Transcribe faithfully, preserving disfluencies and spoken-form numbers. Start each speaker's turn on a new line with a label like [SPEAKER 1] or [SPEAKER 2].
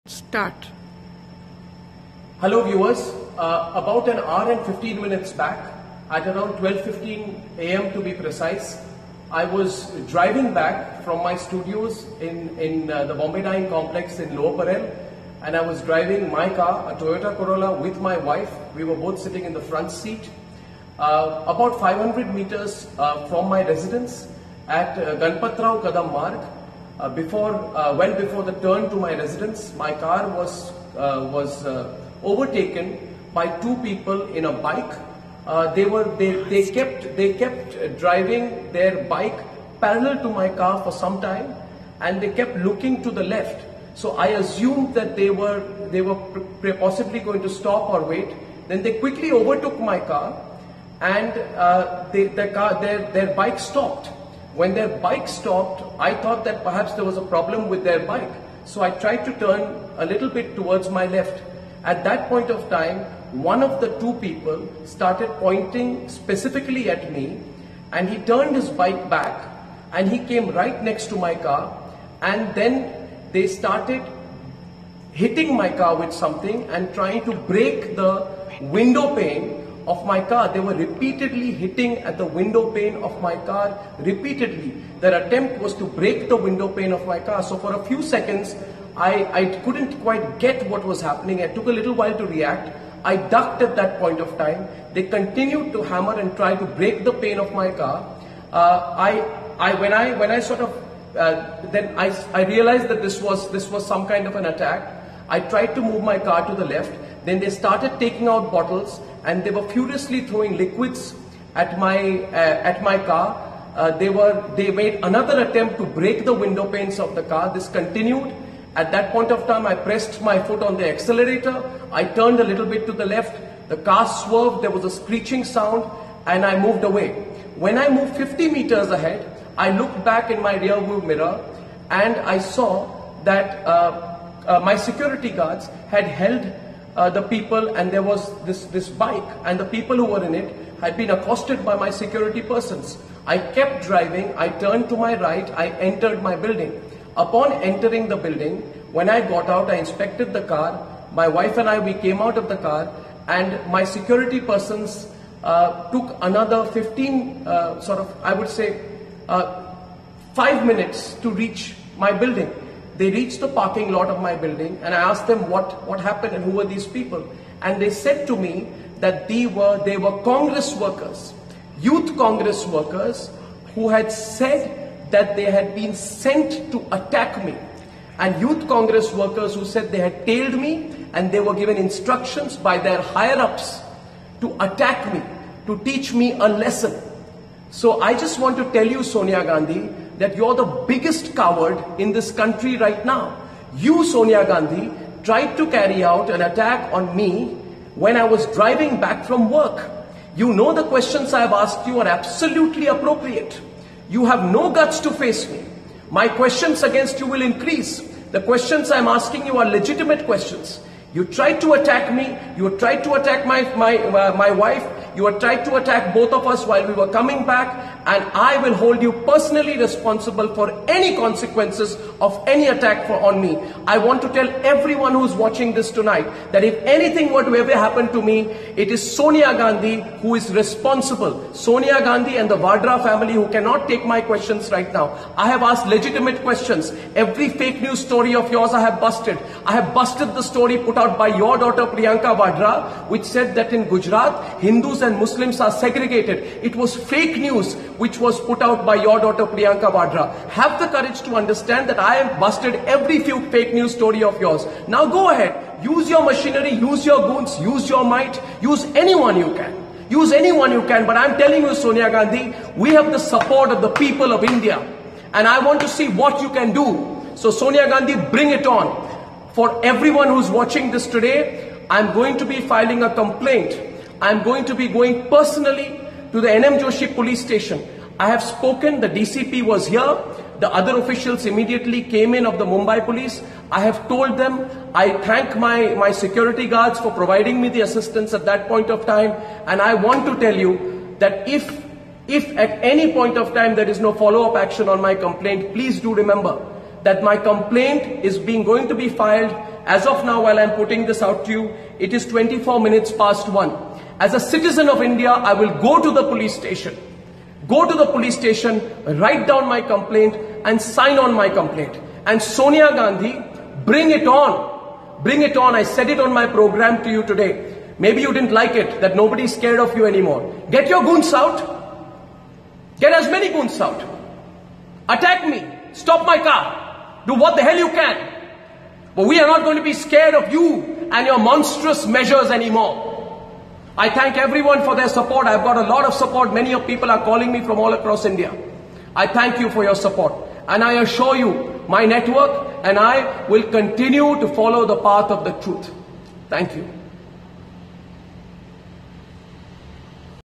[SPEAKER 1] Start.
[SPEAKER 2] Hello viewers, uh, about an hour and fifteen minutes back, at around twelve fifteen a m to be precise, I was driving back from my studios in, in uh, the Bombay Dyeing Complex in Lower Parel, and I was driving my car, a Toyota Corolla, with my wife. We were both sitting in the front seat. Uh, about five hundred meters uh, from my residence at uh, Ganpatrao Kadam Marg, Uh, before, uh, well before the turn to my residence, my car was uh, was uh, overtaken by two people in a bike. Uh, they were they they kept they kept driving their bike parallel to my car for some time, and they kept looking to the left. So I assumed that they were they were possibly going to stop or wait. Then they quickly overtook my car, and uh, they, their car their their bike stopped. When their bike stopped, I thought that perhaps there was a problem with their bike. So I tried to turn a little bit towards my left. At that point of time, one of the two people started pointing specifically at me, and he turned his bike back and he came right next to my car, and then they started hitting my car with something and trying to break the window pane of my car. They were repeatedly hitting at the window pane of my car, repeatedly. Their attempt was to break the window pane of my car. So for a few seconds, I, I couldn't quite get what was happening. It took a little while to react. I ducked at that point of time. They continued to hammer and try to break the pane of my car. Uh, I, I, when I, when I sort of, uh, then I, I realized that this was, this was some kind of an attack. I tried to move my car to the left. Then they started taking out bottles, and they were furiously throwing liquids at my uh, at my car. Uh, they were they made another attempt to break the window panes of the car. This continued. At that point of time, I pressed my foot on the accelerator. I turned a little bit to the left. The car swerved. There was a screeching sound, and I moved away. When I moved fifty meters ahead, I looked back in my rear view mirror, and I saw that uh, uh, my security guards had held Uh, the people, and there was this, this bike, and the people who were in it had been accosted by my security persons. I kept driving. I turned to my right. I entered my building. Upon entering the building, when I got out, I inspected the car. My wife and I, we came out of the car, and my security persons uh, took another fifteen, uh, sort of, I would say, uh, five minutes to reach my building. They reached the parking lot of my building, and I asked them what, what happened and who were these people. And they said to me that they were, they were Congress workers, youth Congress workers, who had said that they had been sent to attack me. And youth Congress workers who said they had tailed me, and they were given instructions by their higher-ups to attack me, to teach me a lesson. So I just want to tell you, Sonia Gandhi, that you're the biggest coward in this country right now. You, Sonia Gandhi, tried to carry out an attack on me when I was driving back from work. You know the questions I've asked you are absolutely appropriate. You have no guts to face me. My questions against you will increase. The questions I'm asking you are legitimate questions. You tried to attack me. You tried to attack my, my, uh, my wife. You had tried to attack both of us while we were coming back, and I will hold you personally responsible for any consequences of any attack for, on me. I want to tell everyone who's watching this tonight that if anything were to ever happen to me, it is Sonia Gandhi who is responsible. Sonia Gandhi and the Vadra family, who cannot take my questions right now. I have asked legitimate questions. Every fake news story of yours I have busted. I have busted the story put out by your daughter Priyanka Vadra, which said that in Gujarat, Hindus and Muslims are segregated. It was fake news which was put out by your daughter Priyanka Vadra. Have the courage to understand that I have busted every few fake news story of yours. Now go ahead, use your machinery, use your goons, use your might, use anyone you can. Use anyone you can, but I'm telling you, Sonia Gandhi, we have the support of the people of India, and I want to see what you can do. So Sonia Gandhi, bring it on. For everyone who's watching this today, I'm going to be filing a complaint. I'm going to be going personally to the N M Joshi police station. I have spoken, the D C P was here, the other officials immediately came in of the Mumbai police. I have told them, I thank my, my security guards for providing me the assistance at that point of time, and I want to tell you that if, if at any point of time there is no follow-up action on my complaint, please do remember that my complaint is being going to be filed As of now, while I'm putting this out to you, it is twenty-four minutes past one. As a citizen of India, I will go to the police station. Go to the police station, write down my complaint and sign on my complaint. And Sonia Gandhi, bring it on. Bring it on. I said it on my program to you today. Maybe you didn't like it, that nobody's scared of you anymore. Get your goons out. Get as many goons out. Attack me. Stop my car. Do what the hell you can. But we are not going to be scared of you and your monstrous measures anymore. I thank everyone for their support. I've got a lot of support. Many of people are calling me from all across India. I thank you for your support. And I assure you, my network and I will continue to follow the path of the truth. Thank you.